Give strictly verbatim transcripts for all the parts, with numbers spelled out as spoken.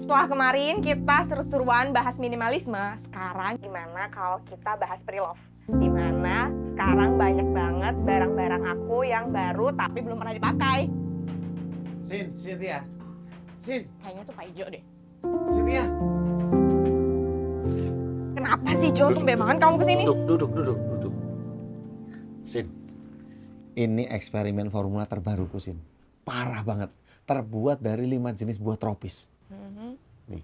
setelah kemarin kita seru-seruan bahas minimalisme, sekarang gimana kalau kita bahas pre-love? Dimana sekarang banyak banget barang-barang aku yang baru tapi belum pernah dipakai. Sin, Cynthia. Sin. Kayaknya tuh Pak Ijo deh. Cynthia. Kenapa sih Jo, tumben banget kamu kesini? Duduk, duduk, duduk, duduk. Sin, ini eksperimen formula terbaruku, Sin. Parah banget. Terbuat dari lima jenis buah tropis. Mm-hmm. Nih.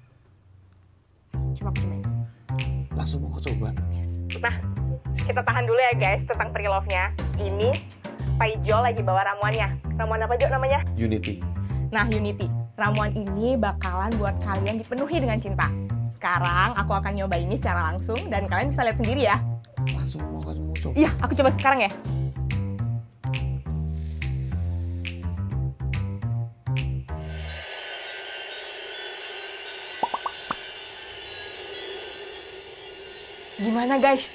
Coba aku cobain. Langsung mau coba. Nah, kita tahan dulu ya guys tentang pre-love-nya. Ini Pak Ijo lagi bawa ramuannya. Ramuan apa Jo namanya? Unity. Nah, Unity. Ramuan ini bakalan buat kalian dipenuhi dengan cinta. Sekarang aku akan nyoba ini secara langsung dan kalian bisa lihat sendiri ya. Langsung mau kan mau coba. Iya, aku coba sekarang ya. Gimana guys?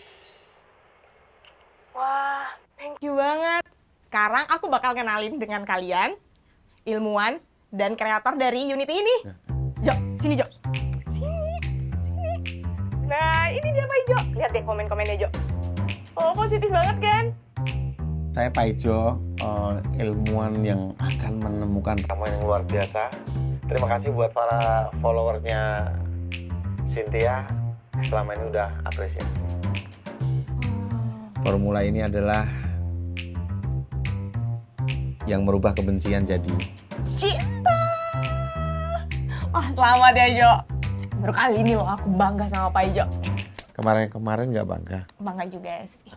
Wah, thank you banget. Sekarang aku bakal kenalin dengan kalian ilmuwan dan kreator dari Unity ini. Jo, sini Jo. Sini, sini. Nah, ini dia Pak Ijo. Lihat deh komen-komennya Jo. Oh, positif banget kan? Saya Pak Ijo, uh, ilmuwan yang akan menemukan kamu yang luar biasa. Terima kasih buat para followersnya Cynthia. Selama ini udah apresiasi. Formula ini adalah yang merubah kebencian jadi cinta. Wah, selamat ya Jo. Baru kali ini loh aku bangga sama Pak Ijo. Kemarin-kemarin nggak bangga. Bangga juga sih.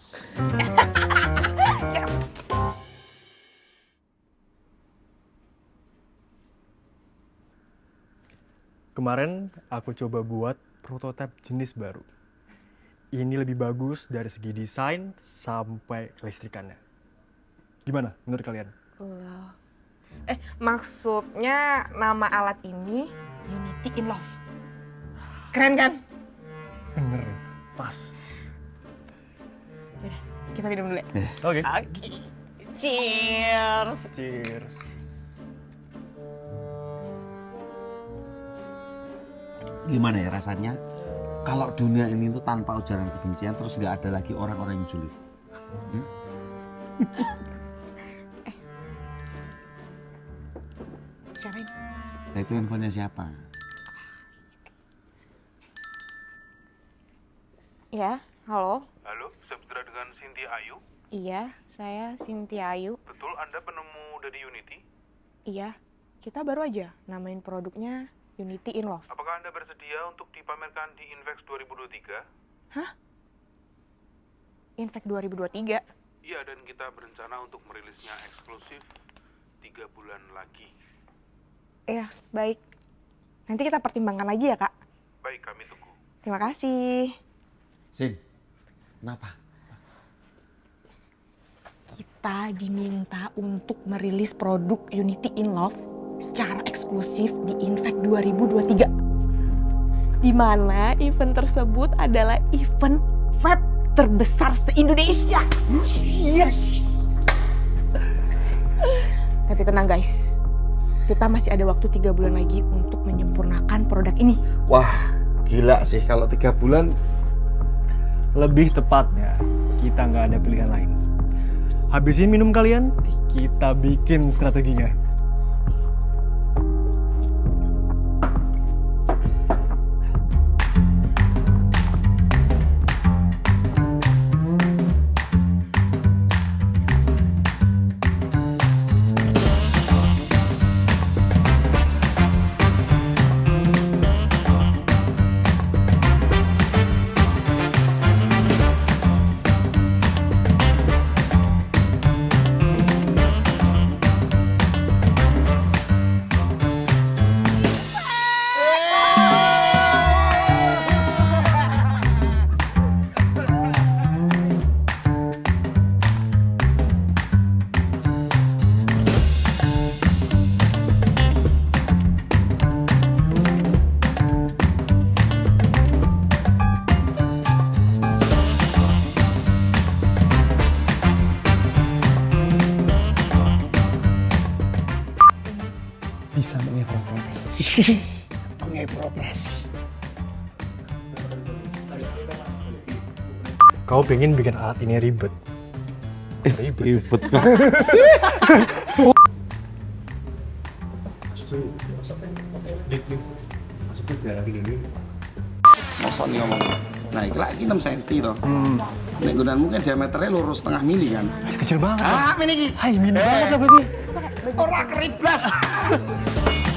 Yes. Kemarin aku coba buat prototipe jenis baru. Ini lebih bagus dari segi desain sampai kelistrikannya. Gimana menurut kalian? Wow. Eh, maksudnya nama alat ini Unity in Love. Keren kan? Bener, pas. Yaudah, kita minum dulu ya. Oke. Oke. Cheers. Cheers. gimana ya rasanya kalau dunia ini tuh tanpa ujaran kebencian terus nggak ada lagi orang-orang yang julid. Hmm? eh, siapa ini? Nah, itu handphonenya siapa? Ya, halo. Halo, bisa bicara dengan Cynthia Ayu? Iya, saya Cynthia Ayu. Betul, Anda penemu dari Unity? Iya, kita baru aja namain produknya Unity in Love. Apakah Anda bersedia untuk dipamerkan di Invex dua ribu dua puluh tiga? Hah? Invex dua ribu dua puluh tiga? Iya, dan kita berencana untuk merilisnya eksklusif tiga bulan lagi. Iya, baik. Nanti kita pertimbangkan lagi ya, Kak. Baik, kami tunggu. Terima kasih. Sin, kenapa? Kita diminta untuk merilis produk Unity in Love secara eksklusif di Invex dua ribu dua puluh tiga. Di mana event tersebut adalah event vape terbesar se-Indonesia. Yes! Tapi tenang guys, kita masih ada waktu tiga bulan lagi untuk menyempurnakan produk ini. Wah, gila sih kalau tiga bulan. Lebih tepatnya, kita nggak ada pilihan lain. Habisin minum kalian, kita bikin strateginya. Bisa mengevaluasi. nggak beroperasi. Kau pengen bikin alat ini ribet? Ribet. Ribet. Mosok nih ngomong. Nah, iki lagi enam senti toh. Hmm. Nek gunanmu kan diameternya lurus setengah mili kan. Kecil banget. Ah, mini iki. Hai, mini banget lah berarti. Ora keriblas.